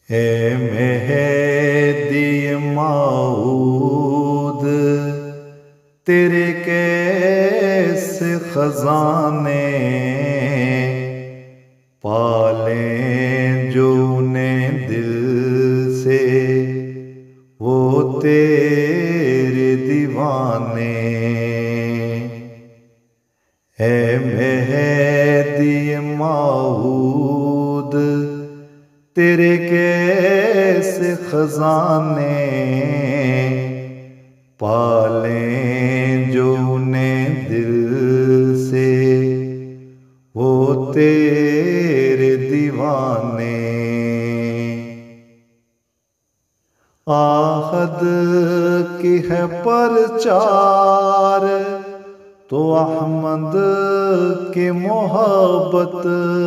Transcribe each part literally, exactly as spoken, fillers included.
ए मेहदी माऊद तेरे कैसे खजाने पालें जो उन्हें दिल से वो तेरे दीवाने। ए मेहदी माऊद तेरे कैसे खजाने पालें जो उन्हें दिल से वो तेरे दीवाने। आहद की है परचार तो अहमद की मोहब्बत,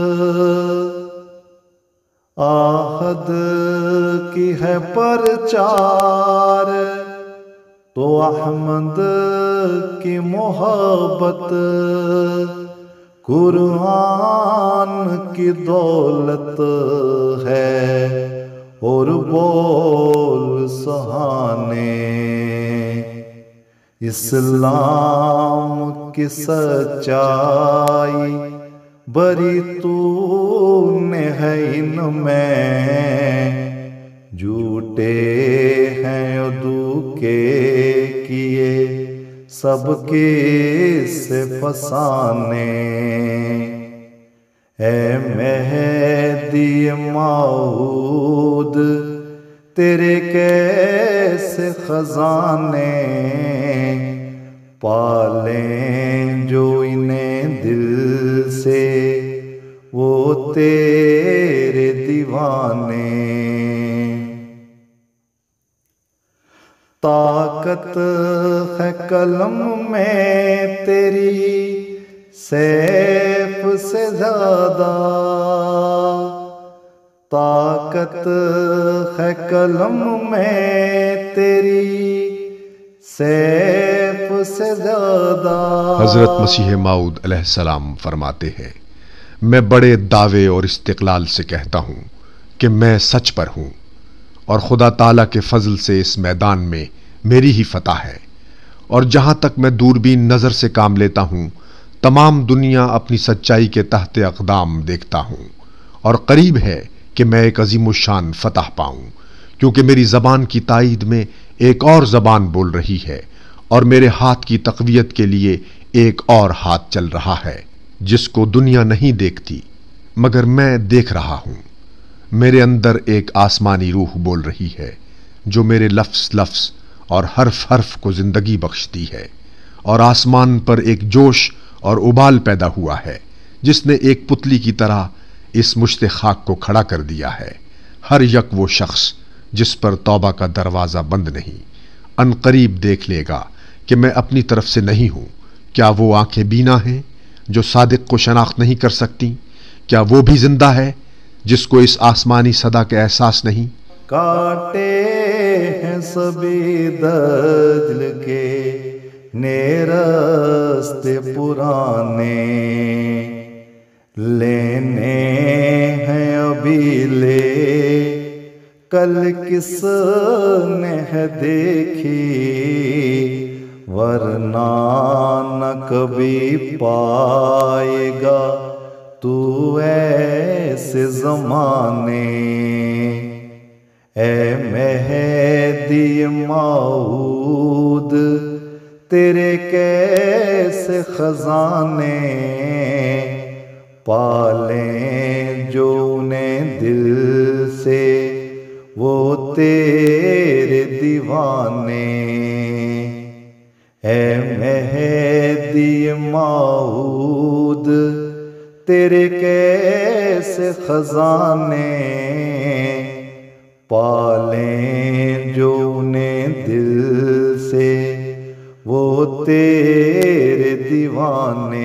आहद की है परचार तो अहमद की मोहब्बत, कुरान की दौलत है और बोल सुहाने। इस्लाम की सच्चाई बरी तूने है इनमें, झूठे हैं दुके किए सबके से फसाने। ए मेहदी माऊद तेरे कैसे खजाने पालें जो इन्हें दिल से वो तेरे दीवाने। ताकत है कलम में तेरी सैफ से ज्यादा, ताकत है कलम में तेरी सैफ से ज्यादा। हजरत मसीह माऊद अलैहिस्सलाम फरमाते हैं, मैं बड़े दावे और इस्तिक़लाल से कहता हूँ कि मैं सच पर हूँ और खुदा ताला के फजल से इस मैदान में मेरी ही फतह है। और जहाँ तक मैं दूरबीन नज़र से काम लेता हूँ तमाम दुनिया अपनी सच्चाई के तहत अक़दाम देखता हूँ और करीब है कि मैं एक अज़ीमुश्शान फतह पाऊँ, क्योंकि मेरी ज़बान की ताईद में एक और ज़बान बोल रही है और मेरे हाथ की तक़वियत के लिए एक और हाथ चल रहा है जिसको दुनिया नहीं देखती मगर मैं देख रहा हूँ। मेरे अंदर एक आसमानी रूह बोल रही है जो मेरे लफ्ज़ लफ्ज़ और हर्फ हर्फ को ज़िंदगी बख्शती है, और आसमान पर एक जोश और उबाल पैदा हुआ है जिसने एक पुतली की तरह इस मुश्ते खाक को खड़ा कर दिया है। हर यक वो शख्स जिस पर तौबा का दरवाज़ा बंद नहीं, अनकरीब देख लेगा कि मैं अपनी तरफ से नहीं हूँ। क्या वो आंखें बीना हैं जो सादिक को शनाख्त नहीं कर सकती? क्या वो भी जिंदा है जिसको इस आसमानी सदा के एहसास नहीं? काटे हैं सभी दज्ल के नेरस्ते पुराने, लेने हैं अभी ले कल किसने है देखी, वरना न कभी पाएगा तू ऐसे ज़माने। ए मेहदी माऊद तेरे कैसे खजाने पालें जो उन्हें दिल से वो तेरे दीवाने। ए मेहदी माऊद तेरे कैसे खजाने पालें जो उन्हें दिल से वो तेरे दीवाने,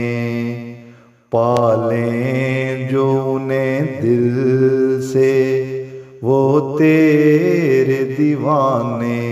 पालें जो उन्हें दिल से वो तेरे दीवाने।